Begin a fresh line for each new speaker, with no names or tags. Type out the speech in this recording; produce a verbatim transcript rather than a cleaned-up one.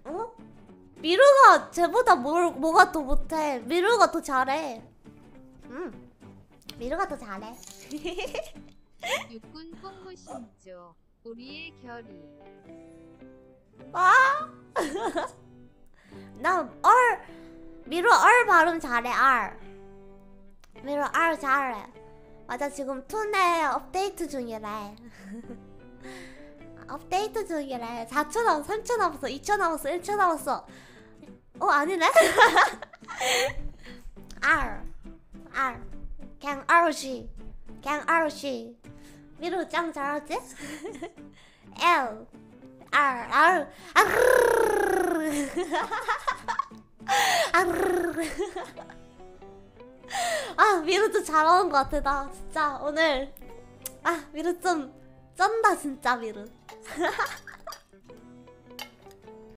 어? 미르가 쟤보다 뭘, 뭐가 더 못해. 미르가 더 잘해. 응, 미르가 더 잘해.
육군 뽕무신조 우리의 결의.
아? 나 얼, 미르 얼 발음 잘해. 얼 미르 얼 잘해. 맞아, 지금 투네 업데이트 중이래. 업데이트 중이래. 사 초 남았어, 삼 초 남았어, 이 초 남았어, 일 초 남았어. 어, 아니네? R R 그냥 R씨, 그냥 R씨. 미루 짱 잘하지? L R R R 아, 미루도 잘하는 것 같아. 나 진짜 오늘 아, 미루 좀 쩐다 진짜. 미루